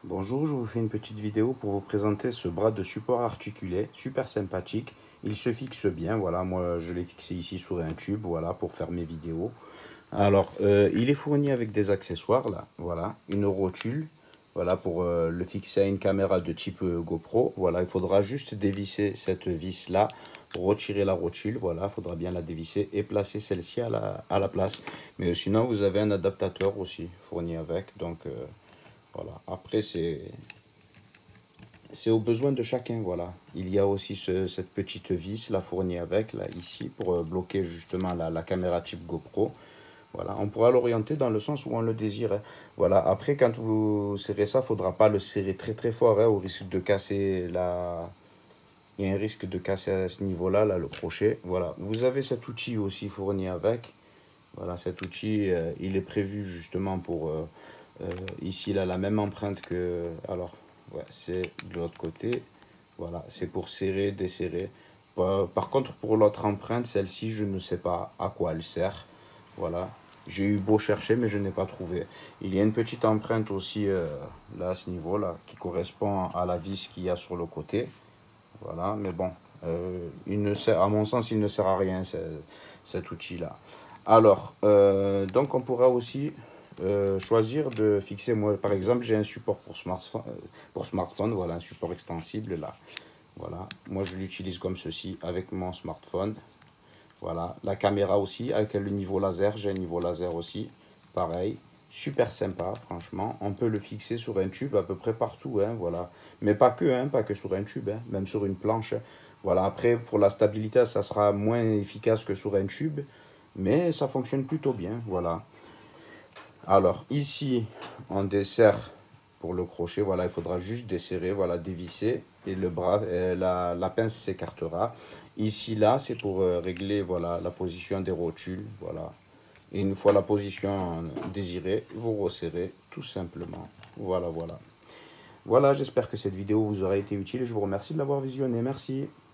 Bonjour, je vous fais une petite vidéo pour vous présenter ce bras de support articulé, super sympathique. Il se fixe bien, voilà, moi je l'ai fixé ici sur un tube, voilà, pour faire mes vidéos. Alors, il est fourni avec des accessoires, là, voilà, une rotule, voilà, pour le fixer à une caméra de type GoPro. Voilà, il faudra juste dévisser cette vis-là, retirer la rotule, voilà, il faudra bien la dévisser et placer celle-ci à la place. Mais sinon, vous avez un adaptateur aussi fourni avec, donc voilà. Après, c'est aux besoins de chacun, voilà. Il y a aussi cette petite vis là fournie avec, là, ici, pour bloquer justement la caméra type GoPro. Voilà, on pourra l'orienter dans le sens où on le désire, hein. Voilà, après, quand vous serrez ça, il ne faudra pas le serrer très très fort, hein, au risque de casser la... Il y a un risque de casser à ce niveau-là, là, le crochet. Voilà, vous avez cet outil aussi fourni avec. Voilà, cet outil, il est prévu justement pour... ici, là, la même empreinte que... Alors, ouais, c'est de l'autre côté. Voilà, c'est pour serrer, desserrer. Par contre, pour l'autre empreinte, celle-ci, je ne sais pas à quoi elle sert. Voilà, j'ai eu beau chercher, mais je n'ai pas trouvé. Il y a une petite empreinte aussi, là, à ce niveau-là, qui correspond à la vis qu'il y a sur le côté. Voilà, mais bon, il ne sert, à mon sens, il ne sert à rien, cet outil-là. Alors, donc on pourra aussi choisir de fixer, moi par exemple, j'ai un support pour smartphone, voilà, un support extensible là. Voilà, moi je l'utilise comme ceci avec mon smartphone. Voilà, la caméra aussi avec le niveau laser, j'ai un niveau laser aussi, pareil. Super sympa, franchement. On peut le fixer sur un tube à peu près partout, hein, voilà. Mais pas que, hein, pas que sur un tube, hein, même sur une planche. Voilà, après, pour la stabilité, ça sera moins efficace que sur un tube, mais ça fonctionne plutôt bien, voilà. Alors, ici, on dessert pour le crochet, voilà, il faudra juste desserrer, voilà, dévisser, et le bras, la pince s'écartera. Ici, là, c'est pour régler, voilà, la position des rotules, voilà. Et une fois la position désirée, vous resserrez tout simplement. Voilà, voilà. Voilà, j'espère que cette vidéo vous aura été utile et je vous remercie de l'avoir visionnée. Merci.